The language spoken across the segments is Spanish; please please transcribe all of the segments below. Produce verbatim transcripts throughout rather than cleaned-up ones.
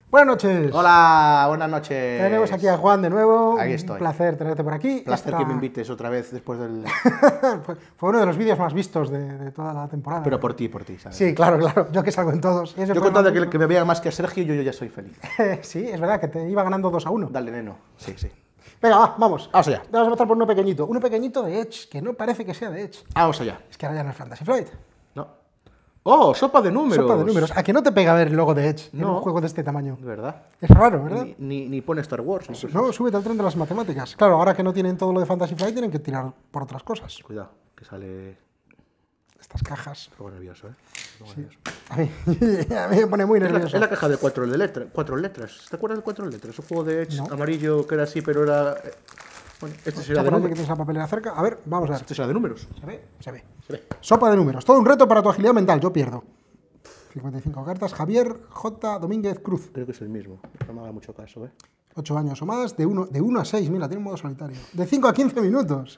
Buenas noches. Hola, buenas noches. Tenemos aquí a Juan de nuevo. Aquí estoy. Un placer tenerte por aquí. Un placer Esta... que me invites otra vez después del... Fue uno de los vídeos más vistos de, de toda la temporada. Pero por ti, por ti, ¿sabes? Sí, claro, claro. Yo que salgo en todos. Ese yo contando que, que me vean más que a Sergio, yo, yo ya soy feliz. Sí, es verdad que te iba ganando dos a uno. Dale, neno. Sí, sí. Venga, va, vamos. Vamos allá. Vamos a empezar por uno pequeñito. Uno pequeñito de Edge, que no parece que sea de Edge. Vamos allá. Es que ahora ya no es Fantasy Flight. No. ¡Oh, sopa de números! Sopa de números. ¿A que no te pega ver el logo de Edge No. en un juego de este tamaño? De verdad. Es raro, ¿verdad? Ni, ni, ni pone Star Wars. Ni No, súbete al tren de las matemáticas. Claro, ahora que no tienen todo lo de Fantasy Flight, tienen que tirar por otras cosas. Cuidado, que sale... Estas cajas. Un poco nervioso, ¿eh? Un poco Sí. nervioso. A mí, a mí me pone muy Es la, nervioso. es la caja de cuatro, de letra, cuatro letras. ¿Te acuerdas de cuatro letras? Un juego de Edge No. amarillo que era así, pero era... eh, Bueno, este será de Chocolate, que números. tienes la papelera cerca. A ver, vamos a ver. Este será de números. ¿Se ve? Se ve. Se ve. Sopa de números. Todo un reto para tu agilidad mental. Yo pierdo. cincuenta y cinco cartas. Javier J. Domínguez Cruz. Creo que es el mismo. No me haga mucho caso, ¿eh? ocho años o más. De uno, de uno a seis. Mira, tiene un modo solitario. De cinco a quince minutos.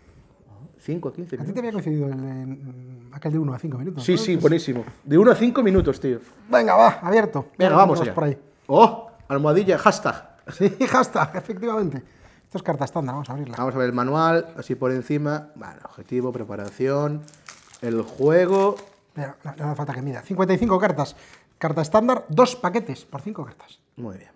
cinco a quince A ti minutos. te había coincidido el, el- aquel de uno a cinco minutos. Sí, ¿no? sí, Pues- buenísimo. De uno a cinco minutos, tío. Venga, va, abierto. Venga, Ya vamos tenemos allá. por ahí. ¡Oh! Almohadilla, hashtag. Sí, hashtag, efectivamente. Esto es carta estándar, vamos a abrirla. Vamos a ver el manual, así por encima. Bueno, objetivo, preparación, el juego. Mira, no, no hace falta que mida. cincuenta y cinco cartas. Carta estándar, dos paquetes por cinco cartas. Muy bien.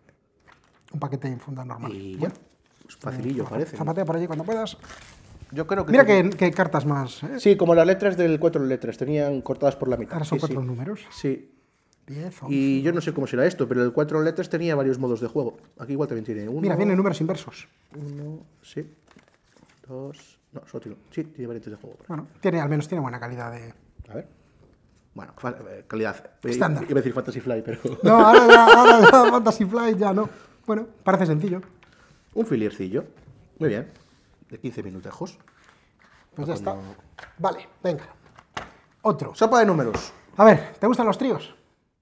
Un paquete en funda normal. Y ya. Pues facilillo, parece. ¿no? Zapatea por allí cuando puedas. Yo creo que. Mira tenía- qué, qué cartas más. ¿eh? Sí, como las letras del cuatro letras, tenían cortadas por la mitad. Ahora son Sí, cuatro sí. números. Sí. diez, once. Y yo no sé cómo será esto, pero el cuatro letras tenía varios modos de juego. Aquí igual también tiene uno. Mira, vienen números inversos. Uno, sí. Dos. No, solo tiene. Sí, tiene variantes de juego. Bueno, tiene, al menos tiene buena calidad de... A ver. Bueno, fa- eh, calidad. Estándar. Iba a decir Fantasy Fly, pero. No, ahora ya, ahora ya Fantasy Flight ya no. Bueno, parece sencillo. Un filiercillo. Muy bien. De quince minutejos. Pues ya está. Vale, venga. Otro. Sopa de números. A ver, ¿te gustan los tríos?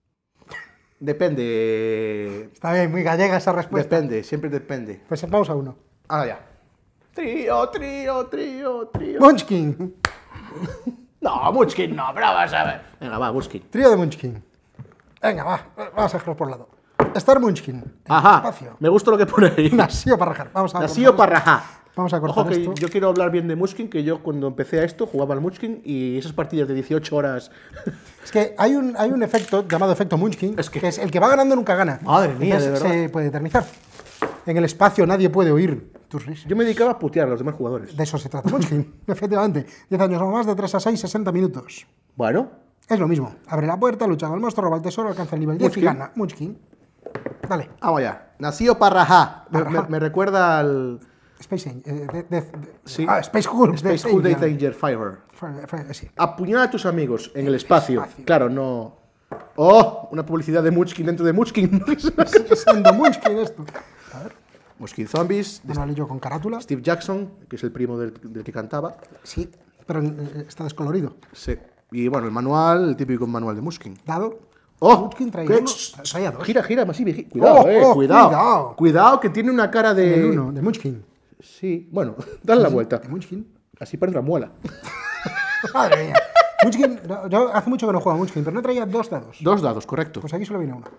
Depende. Está bien, muy gallega esa respuesta. Depende, siempre depende. Pues vamos a uno. Ah, ya. Trío, trío, trío, trío. Munchkin. No, Munchkin no, pero vas a ver. Venga, va, Munchkin. Trío de Munchkin. Venga, va. Vamos a dejarlo por lado. Star Munchkin. En Ajá. Espacio. Me gusta lo que pone ahí. Nasío para rajar. Vamos a Nasío cortar para rajar. esto. Vamos a cortar Ojo que esto. yo quiero hablar bien de Munchkin, que yo cuando empecé a esto jugaba al Munchkin y esas partidas de dieciocho horas. Es que hay un, hay un efecto llamado efecto Munchkin, Es que- que es el que va ganando nunca gana. Madre mía, Entonces, de verdad. se puede eternizar. En el espacio nadie puede oír tus risas. Yo me dedicaba a putear a los demás jugadores. De eso se trata Munchkin, efectivamente. diez años o más, de tres a seis, sesenta minutos. Bueno, Es lo mismo. Abre la puerta, lucha con el monstruo, roba el tesoro, alcanza el nivel diez y Munchkin. gana. Munchkin. Dale. vamos allá. Nasío para rajar. Me, Parrajá. me- me recuerda al. Space Ang- eh, de- de- de- Sí. ah, Space Hulk. de Space Hulk de Angel. Danger Fire. Fue- fue- sí. Apuñala a tus amigos en el espacio. espacio. Claro, no. ¡Oh! Una publicidad de Munchkin dentro de Munchkin. Sigue siendo Munchkin esto. A ver, Munchkin Zombies, de un anillo con carátula. Steve Jackson, que es el primo del, del que cantaba. Sí, pero eh, está descolorido. Sí. Y bueno, el manual, el típico manual de Munchkin. Dado. ¡Oh! Munchkin traía ¿Qué? uno, traía dos. Gira, gira, más y Cuidado, Oh, eh. oh, cuidado. cuidado. Cuidado, que tiene una cara de. El uno, de Munchkin. Sí, bueno, dale la vuelta. De Munchkin. Así parece una muela. Madre mía. Munchkin, no, yo hace mucho que no juego a Munchkin, pero no traía dos dados. Dos dados, correcto. Pues aquí solo viene uno.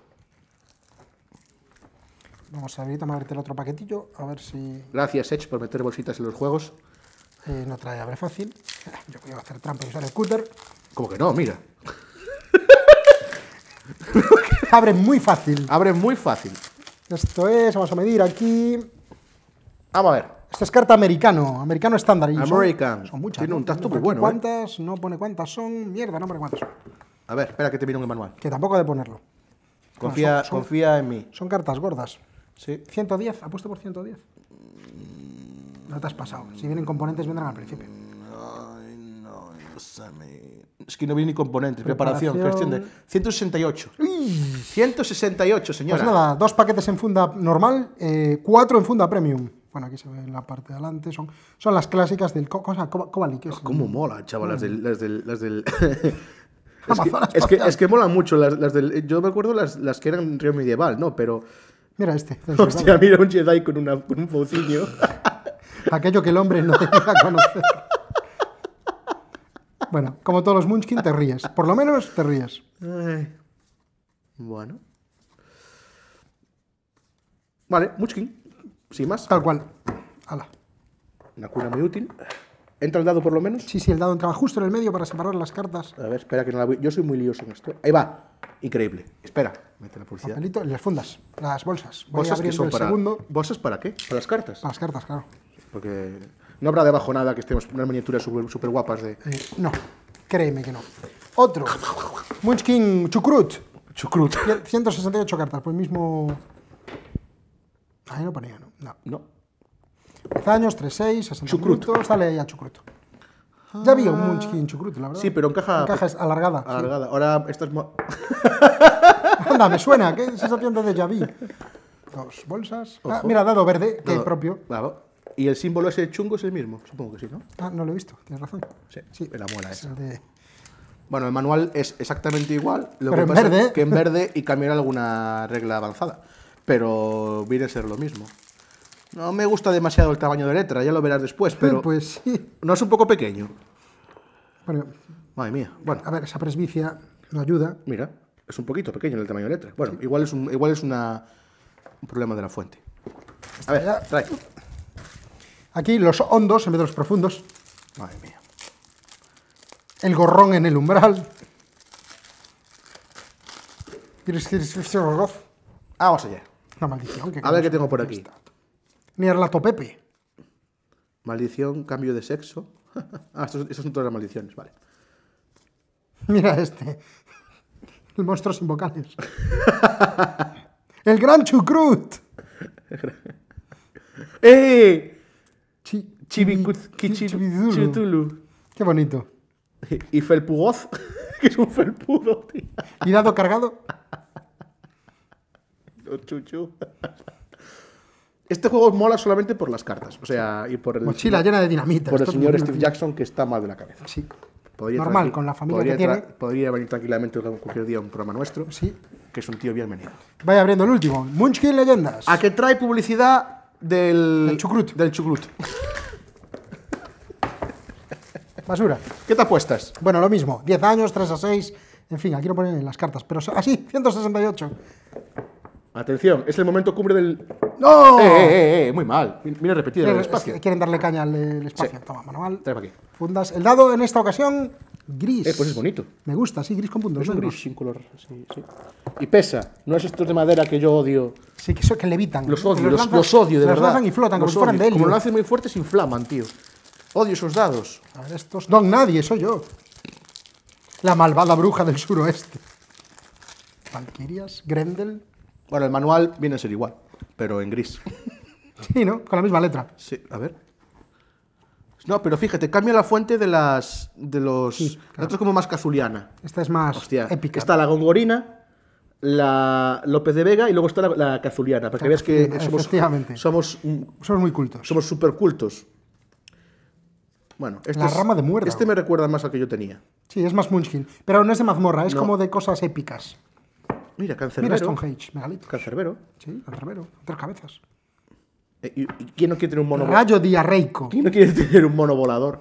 Vamos a abrir, vamos a abrirte el otro paquetillo, a ver si Gracias, Edge, por meter bolsitas en los juegos. eh, no trae abre fácil. Yo voy a hacer trampa y usar el cúter. Como que no, mira. Abre muy fácil. Abre muy fácil. Esto es, vamos a medir aquí. Vamos a ver. Esto es carta americano, americano estándar. y son- American. Son, muchas. Tiene ¿no? un tacto Aquí muy bueno, ¿eh? ¿Cuántas? No pone cuántas son. Mierda, no pone cuántas son. A ver, espera que te miro en el manual. Que tampoco ha de ponerlo. Confía, son- son- confía en mí. Son cartas gordas. Sí. ciento diez, apuesto por ciento diez. No te has pasado. Si vienen componentes, vendrán al principio. Ay, no, Es que no viene ni componentes. Preparación, Preparación. gestión de. ciento sesenta y ocho. ciento sesenta y ocho, señora. Pues nada, dos paquetes en funda normal, eh, cuatro en funda premium. Bueno, aquí se ve en la parte de adelante. Son, son las clásicas del Co- cosa, Co- Kobalik. que es- ¿Cómo mola, chaval? Las del. Las del, las del... es, que, Amazonas es, que, espacial. es que molan mucho las, las del. Yo me acuerdo las, las que eran río medieval, ¿no? Pero. Mira este. del Hostia, soldado. mira un Jedi con, una, con un faucinio. Aquello que el hombre no tenía que conocer. Bueno, como todos los Munchkin, te ríes. Por lo menos te ríes. Ay. Bueno. Vale, Munchkin. Sin más. Tal cual. Ala. Una cuna muy útil. ¿Entra el dado por lo menos? Sí, sí, el dado entraba justo en el medio para separar las cartas. A ver, espera que no la voy... Yo soy muy lioso en esto. Ahí va. Increíble. Espera. Mete la publicidad. Papelito y las fundas, las bolsas. Voy ¿Bolsas que abriendo son el para... segundo. ¿Bolsas para qué? ¿Para las cartas? Para las cartas, claro. Porque no habrá debajo nada que estemos unas miniaturas súper super guapas de... Eh, no, créeme que no. Otro. Munchkin Chucrut. Chucrut. ciento sesenta y ocho cartas, pues mismo... Ahí no ponía, ¿no? No. No. diez años, tres seis, sesenta Chucrut. minutos, dale ahí a Chucrut. Ya había un Munchkin Chucrut, la verdad. Sí, pero en caja... En caja es alargada. sí. Alargada. Ahora esta es... mo- Anda, me suena, qué sensación de déjà vu. Dos bolsas. Ah, Ojo. mira, dado verde, que Dado- propio. Bravo. ¿Y el símbolo ese chungo es el mismo? Supongo que sí, ¿no? Ah, no lo he visto, tienes razón. Sí, Sí, la muela es esa. el de... Bueno, el manual es exactamente igual, lo Pero que en pasa verde. es que en verde y cambiar alguna regla avanzada. Pero viene a ser lo mismo. No me gusta demasiado el tamaño de letra, ya lo verás después, pero Pues sí. no es un poco pequeño. Bueno, Madre mía. Bueno, a ver, esa presbicia no ayuda. mira, es un poquito pequeño el tamaño de letra. Bueno, igual es un, igual es una, un problema de la fuente. A ver, ya. trae. Aquí los hondos en vez de los profundos. Madre mía. El gorrón en el umbral. Vamos allá. Una maldición. A ver qué tengo por aquí. Nierlatopepe. Maldición, cambio de sexo. Ah, estos, estos son todas las maldiciones, vale. Mira este. El monstruo sin vocales. El gran Chucrut. ¡Eh! Chi- Chibicuz- Chi- Kichi- Chibidulu. Chibitulu. Qué bonito. Y Felpugoz, que es un felpudo, tío. ¿Y dado cargado? Chuchu. Este juego mola solamente por las cartas, o sea, y por el, Mochila llena de dinamita. por el Esto es señor muy Steve divertido. Jackson, que está mal de la cabeza. Sí. Podría Normal, tranqui- con la familia podría que tra- tiene. Podría venir tranquilamente cualquier día a un programa nuestro, Sí. que es un tío bienvenido. Vaya abriendo el último. Munchkin Leyendas. A que trae publicidad del... Del chucrut. Del chucrut. Basura. ¿Qué te apuestas? Bueno, lo mismo. diez años, tres a seis. En fin, aquí no ponen en las cartas. Pero so- así, ciento sesenta y ocho. Atención, es el momento cumbre del... ¡No! ¡Eh, eh, eh! eh, Muy mal. Mira repetido el Quieren, espacio. es que quieren darle caña al el espacio. Sí. Toma, manual. Trae para aquí. Fundas. El dado en esta ocasión, gris. Eh, pues es bonito. Me gusta, sí, gris con puntos Es un negros. gris sin color. Sí, sí. Y pesa. No es estos de madera que yo odio. Sí, que eso que levitan. Los Que odio, los, lanzan- los odio, de los verdad. lanzan y flotan como Los si fueran odio. de helio. Como lo hacen muy fuerte, se inflaman, tío. Odio esos dados. A ver, estos... Don Nadie, soy yo. La malvada bruja del suroeste. Valquirias, Grendel... Bueno, el manual viene a ser igual, pero en gris. Sí, ¿no? Con la misma letra. Sí, a ver. No, pero fíjate, cambia la fuente de las... de los... Sí, claro. La otra es como más cazuliana. Esta es más Hostia. épica. Está la gongorina, la López de Vega y luego está la, la cazuliana, para que La veas que cazuliana, somos... efectivamente. Somos... mm, Somos muy cultos. Somos súper cultos. Bueno, este La es- rama de muerda. Este me recuerda más al que yo tenía. Sí, es más Munchkin. Pero no es de mazmorra, es No. como de cosas épicas. Mira, Mira cancerbero. Stonehenge, megalitos. Cancerbero. Sí, cancerbero. Tres cabezas. Eh, ¿y- y ¿Quién no quiere tener un mono Rayo diarreico. ¿Quién no quiere tener un mono volador?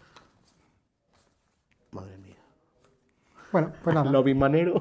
Madre mía. Bueno, pues nada. Lobby manero.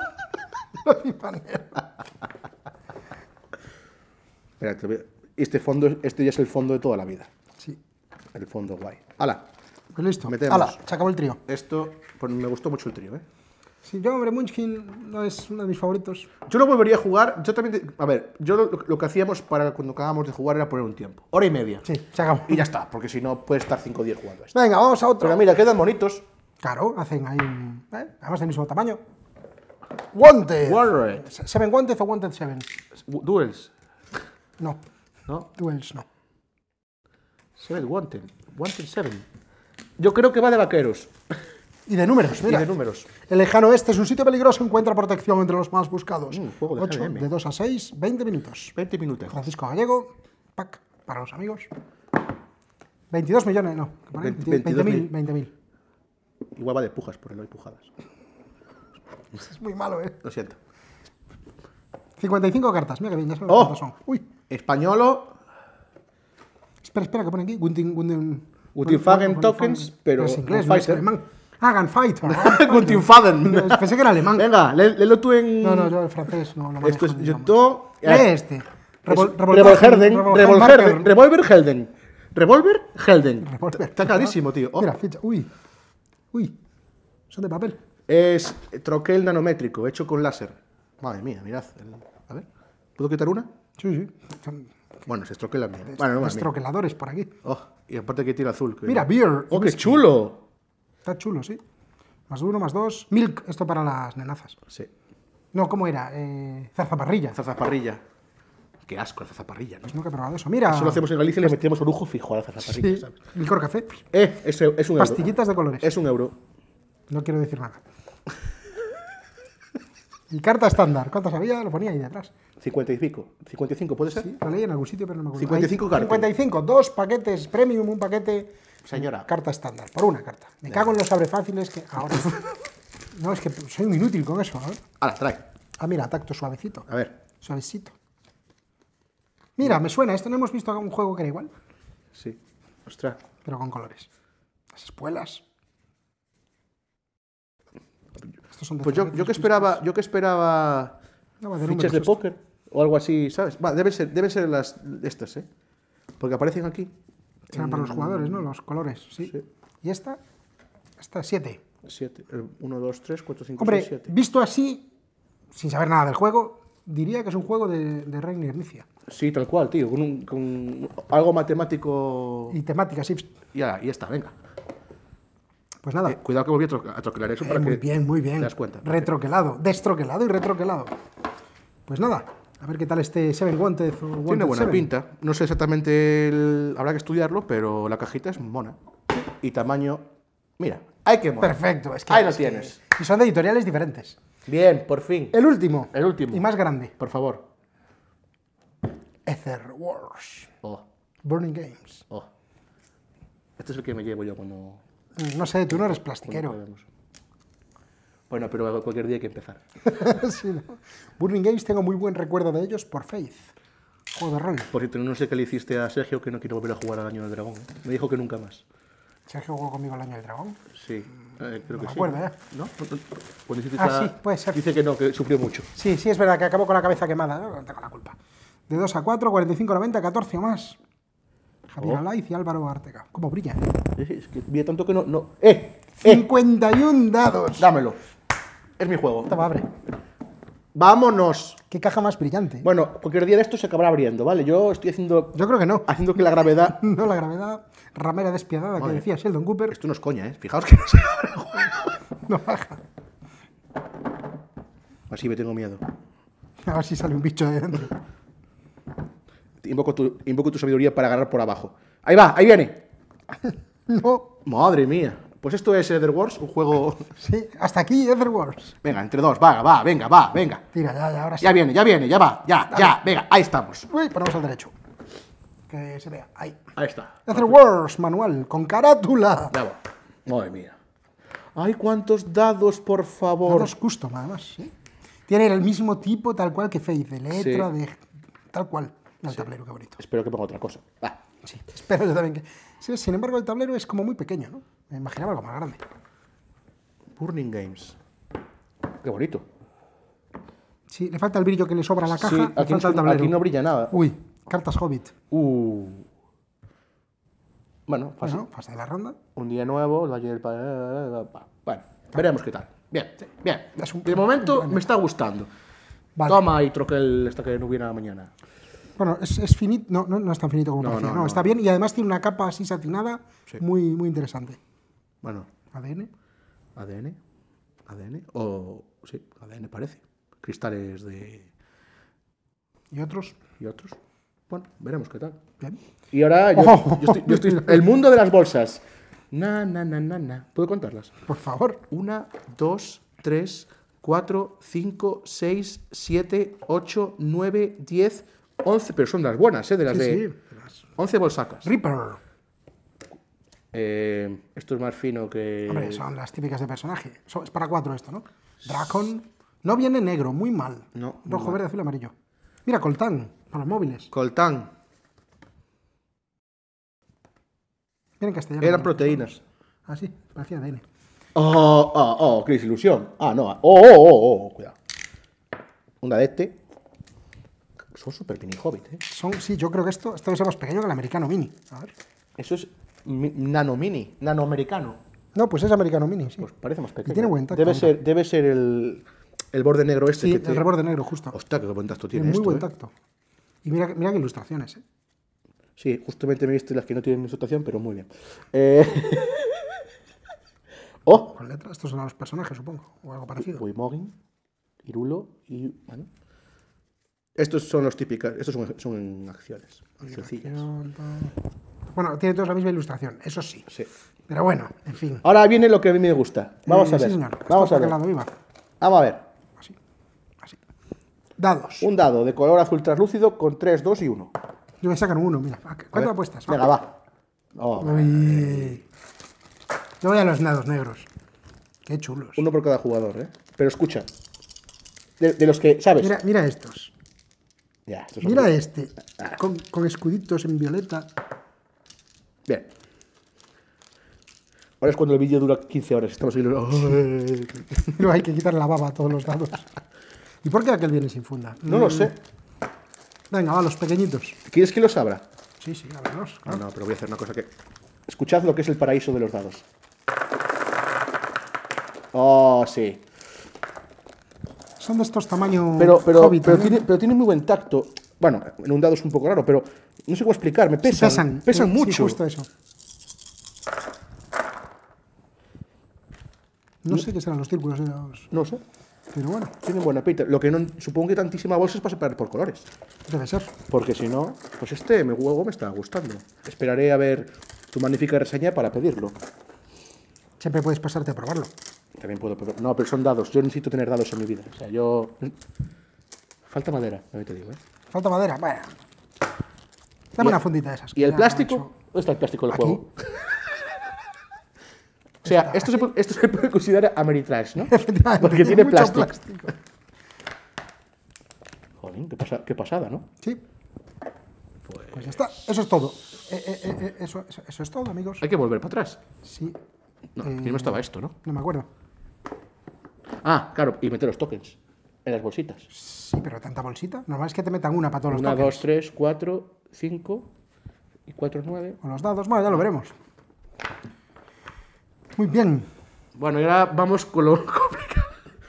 Espera, te voy a- este fondo, este ya es el fondo de toda la vida. Sí. El fondo guay. ¡Hala! Pues listo. Metemos. Hala, se acabó el trío. Esto, pues me gustó mucho el trío, ¿eh? Sí, yo, hombre, Munchkin no es uno de mis favoritos. Yo lo volvería a jugar. Yo también. te- a ver, yo lo, lo que hacíamos para cuando acabábamos de jugar era poner un tiempo. Hora y media. Sí, se acabó. Y ya está, porque si no puedes estar cinco días jugando a esto. Venga, vamos a otro. Pero mira, quedan bonitos. Claro, hacen ahí un... ¿eh? Además del mismo tamaño. Wanted. Wanted. ¿Seven Wanted o Wanted Seven? Duels. No, ¿No? Duels no. Seven Wanted. Wanted Seven. Yo creo que va de vaqueros. Y de números, Y mira. de números. El lejano oeste es un sitio peligroso, encuentra protección entre los más buscados. Mm, juego de ocho, G M. de dos a seis, veinte minutos. veinte minutos. Francisco Gallego, pack para los amigos. veintidós millones, no. ¿qué pone? Veinte- veinte veintidós mil. mil. veinte mil. Igual va de pujas, porque no hay pujadas. Es muy malo, ¿eh? Lo siento. cincuenta y cinco cartas, mira que bien, ya sabes ¡Oh! cuántas son. Uy, Españolo. espera, espera, que pone aquí. Gunting, Gunting, Guntingfagen tokens, pero es inglés, con no es Fighter. alemán. Ah, Gunfighter. Guntingfaden. Pensé que era alemán. Venga, lé- léelo tú en... No, no, yo el francés no lo manejo. Esto es ni vamos. Yoto. Lee este. Revol- Es- revoltaje, Revolherden, revol- Revolherden, marker. Revolver Helden. Revolver Helden. Revolver. Está clarísimo, tío. Oh, Mira, ficha. Uy. Uy. Son de papel. Es troquel nanométrico, hecho con láser. Madre mía, mirad. el- A ver, ¿puedo quitar una? Sí, sí. Son Bueno, se estroquela bien. Bueno, no más. estroqueladores por aquí. Oh, y aparte que tira azul. que- Mira, beer. ¡Oh, qué chulo! Está chulo, sí. Más uno, más dos. Milk, esto para las nenazas. Sí. No, ¿cómo era? Eh, zarzaparrilla. Zarzaparrilla. Qué asco la zarzaparrilla, ¿no? Pues nunca he probado eso. Mira. Eso lo hacemos en Galicia y le metemos orujo fijo a la zarzaparrilla, Sí, ¿sabes? licor café. Eh, es, es un euro. Pastillitas de colores. Es un euro. No quiero decir nada. Y carta estándar. ¿Cuántas había? Lo ponía ahí detrás. cincuenta y pico. cincuenta y cinco, ¿puede ser? Sí, lo leí en algún sitio, pero no me acuerdo. cincuenta y cinco Ahí, cartas. cincuenta y cinco. Dos paquetes premium, un paquete. Señora. Carta estándar. Por una carta. Me cago en los abrefáciles que ahora. No, es que soy muy inútil con eso. ¿eh? Ahora, trae. Ah, mira, tacto suavecito. A ver. Suavecito. Mira, me suena. Esto no hemos visto un juego que era igual, Sí. Ostras. pero con colores. Las espuelas. Estos son de Pues yo, Ferreros yo que Twisted. esperaba, yo que esperaba No, va de fichas números de esto. póker o algo así, ¿sabes? Va, deben ser, deben ser las estas, ¿eh? Porque aparecen aquí. Serán para los jugadores, ¿no? Los colores, sí. Sí. Y esta, esta siete. Siete. uno, dos, tres, cuatro, cinco, Hombre, seis, siete. visto así, sin saber nada del juego, diría que es un juego de, de Reiner Inicia. Sí, tal cual, tío. Con, un- con algo matemático. Y temática, sí. Ya, y ya está, venga. Pues nada. Eh, cuidado que volví a, tro- a troquelar eso Eh, para muy que bien, muy bien. te das cuenta. Retroquelado, destroquelado y retroquelado. Pues nada, a ver qué tal este Seven Wanted. o Wanted Tiene buena Seven. pinta. No sé exactamente, el- habrá que estudiarlo, pero la cajita es mona. Y tamaño. Mira, hay que mola. Perfecto, es que. Ahí lo es que- tienes. Y son de editoriales diferentes. Bien, por fin. El último. El último. Y más grande. Por favor. Ether Wars. Oh, Burning Games. oh. Este es el que me llevo yo cuando. Mm, No sé, tú no eres cuando plastiquero. juguemos. Bueno, pero cualquier día hay que empezar. Sí, ¿no? Burning Games tengo muy buen recuerdo de ellos por Faith. Juego de rol. Por cierto, no sé qué le hiciste a Sergio que no quiere volver a jugar al Año del Dragón. ¿eh? Me dijo que nunca más. Sergio jugó conmigo el año del dragón. Sí, eh, creo que me sí. acuerdo, ¿eh? ¿No? Cuando hiciste Ah, esa- sí, puede ser. Dice que no, que sufrió mucho. Sí, sí, es verdad que acabó con la cabeza quemada. ¿No? No tengo la culpa. De dos a cuatro, cuarenta y cinco a noventa, catorce o más. Javier Oh. Alaiz y Álvaro Artega. ¿Cómo brilla? ¿eh? Sí, sí, es que vi tanto que no. no. ¡Eh! ¡Eh! cincuenta y uno dados. Dámelo. Es mi juego. Toma, abre. ¡Vámonos! Qué caja más brillante. Bueno, cualquier día de esto se acabará abriendo, ¿vale? Yo estoy haciendo, Yo creo que no. haciendo que la gravedad. No la gravedad ramera despiadada que Madre. decía Sheldon Cooper. Esto no es coña, ¿eh? Fijaos que no se abre el juego. No baja. Así me tengo miedo. A ver si sale un bicho de dentro. Invoco tu, invoco tu sabiduría para agarrar por abajo. ¡Ahí va! ¡Ahí viene! No. Madre mía. Pues esto es Ether Wars, un juego. Sí, hasta aquí Ether Wars. Venga, entre dos, va, va, venga, va, venga. Tira, ya, ya, ahora sí. Ya viene, ya viene, ya va, ya, ya, venga, ahí estamos. Uy, ponemos al derecho. Que se vea. Ahí. Ahí está. Ether Wars, manual, con carátula. Ya va. Madre mía. Ay, cuántos dados, por favor. Dados custom, además. ¿sí? Tiene el mismo tipo, tal cual que Faith, de letra, Sí. de. Tal cual. El tablero, qué bonito. Espero que ponga otra cosa. Va. Sí, espero yo también que. Sí, sin embargo, el tablero es como muy pequeño, ¿no? Me imaginaba algo más grande. Burning Games. Qué bonito. Sí, le falta el brillo que le sobra a la caja, Sí, le aquí, falta el no, tablero. aquí no brilla nada. Uy, cartas Hobbit. Uh. Bueno, fácil. Bueno, fase de la ronda. Un día nuevo, el Valle del Pa- Bueno, veremos qué tal. Bien, bien. Es un- De momento me está gustando. Vale. Toma y troquel esta que no hubiera mañana. Bueno, es, es finito. No, no, no es tan finito como No, parecía. no, No, no. está bien y además tiene una capa así satinada Sí. muy, muy interesante. Bueno, A D N. A D N. A D N. O. Sí, A D N parece. Cristales de. Y otros. Y otros. Bueno, veremos qué tal. Bien. Y ahora yo, Oh. yo estoy, yo estoy- El mundo de las bolsas. Na, na, na, na, na. ¿Puedo contarlas? Por favor. Una, dos, tres, cuatro, cinco, seis, siete, ocho, nueve, diez, once. Pero son las buenas, ¿eh? De las Sí, de. sí. las- once bolsacas. Reaper. Eh, esto es más fino que. Hombre, son las típicas de personaje. So- es para cuatro esto, ¿no? Dracon. No viene negro, muy mal. No, muy Rojo, mal. verde, azul, amarillo. Mira, Coltán, para los móviles. Coltán. Viene en castellano. Eran ¿no? proteínas. Ah, sí, parecía A D N. Oh, oh, oh, qué desilusión. Ah, no. Oh, oh, oh, oh, cuidado. Una de este. Son súper mini Hobbit, ¿eh? Son, sí, yo creo que esto, esto debe ser más pequeño que el americano mini. A ver. Eso es mi- nano mini, nano americano. No, pues es americano mini, sí. Pues parece más pequeño. tiene buen tacto, Debe mira. ser, debe ser el, el borde negro este. Sí, que te- el reborde negro, justo. Hostia, qué buen tacto Tiene tiene muy esto, buen ¿eh? tacto. Y mira, mira qué ilustraciones, ¿eh? Sí, justamente me viste las que no tienen ilustración, pero muy bien. Eh... ¡Oh! Con letras, estos son los personajes, supongo, o algo parecido. Boimogin, Irulo y... Bueno. Estos son los típicos, estos son, son acciones, accioncillas. Bueno, tiene todos la misma ilustración, eso sí. Sí. Pero bueno, en fin. Ahora viene lo que a mí me gusta. Vamos Eh, a ver. Sí, señor. Vamos Esto a por ver. aquel lado iba. Vamos a ver. Así, así. Dados. Un dado de color azul translúcido con tres, dos y uno. Yo me sacan uno, mira. ¿Cuánto apuestas? Venga, va. Oh, Uy. Yo voy a los dados negros. Qué chulos. uno por cada jugador, ¿eh? Pero escucha. De, de los que, ¿sabes? Mira, mira estos. Ya, estos son Mira bien. este. Con, con escuditos en violeta. Bien. Ahora es cuando el vídeo dura quince horas. Estamos ahí. Pero hay que quitarle la baba a todos los dados. ¿Y por qué aquel viene sin funda? No lo sé. Venga, va, los pequeñitos. ¿Quieres que los abra? Sí, sí, a verlos. No, no, pero voy a hacer una cosa que... Escuchad lo que es el paraíso de los dados. Oh, sí. Son de estos tamaños Pero, pero, Hobbit, pero, ¿no? tiene, pero tiene muy buen tacto. Bueno, en un dado es un poco raro, pero no sé cómo explicarme. Sí, Pesan, pesan. pesan Sí, mucho. justo eso. No sé qué serán los círculos, eh, los- No sé. pero bueno, Tienen buena pinta. Lo que no... Supongo que tantísima bolsa es para separar por colores. debe ser. Porque si no, pues este me, juego me está gustando. Esperaré a ver tu magnífica reseña para pedirlo. Siempre puedes pasarte a probarlo. También puedo pedir. No, pero son dados. Yo necesito tener dados en mi vida. O sea, yo... Falta madera, también te digo, ¿eh? Falta madera, bueno. Dame una fundita de esas. ¿Y el Ya, plástico? macho. ¿Dónde está el plástico del Aquí. juego? O sea, esto se, puede, esto se puede considerar Ameritrash, ¿no? Efectivamente, Porque tiene mucho plástico. plástico. Joder, qué, pasa- qué pasada, ¿no? Sí. Pues ya está. Eso es todo. Eh, eh, eh, eh, eso, eso, eso es todo, amigos. Hay que volver para atrás. Sí. No, Eh, primero estaba esto, ¿no? No me acuerdo. Ah, claro, y meter los tokens en las bolsitas. Sí, pero tanta bolsita. Normal es que te metan una para todos los Una, tokens. dos, tres, cuatro, cinco y cuatro, nueve. Con los dados. Bueno, ya lo veremos. Muy bien. Bueno, y ahora vamos con lo complicado.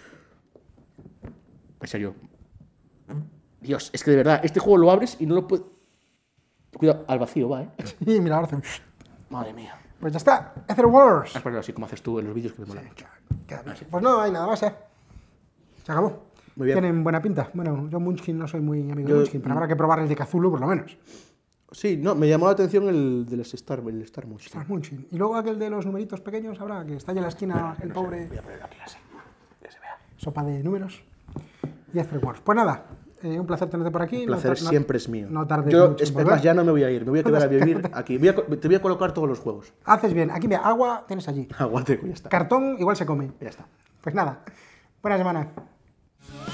En serio. Dios, es que de verdad, este juego lo abres y no lo puedes... Cuidado, al vacío va, ¿eh? Y mira, ahora hacen... Madre mía. Pues ya está. Ether Wars. Has ponerlo así como haces tú en los vídeos que me molan. Queda bien. Pues no hay nada más, ¿eh? Se acabó. Muy bien. Tienen buena pinta. Bueno, yo Munchkin no soy muy amigo Yo- de Munchkin, pero habrá que probar el de Cthulhu por lo menos. Sí, no, me llamó la atención el de los Star, el Star Motion. Está Munchkin. Y luego aquel de los numeritos pequeños, habrá que está allá en la esquina el pobre Voy a ponerlo aquí así, que se vea. sopa de números. Y Ether Wars. Pues nada, eh, un placer tenerte por aquí. El No placer tar- no- siempre es mío. No tardes Yo, mucho en es volver. más, ya no me voy a ir, me voy a quedar a vivir aquí. Voy a co- te voy a colocar todos los juegos. Haces bien. Aquí, mira, agua tienes allí. Aguante, ya está. Cartón igual se come. Ya está. Pues nada, buena semana.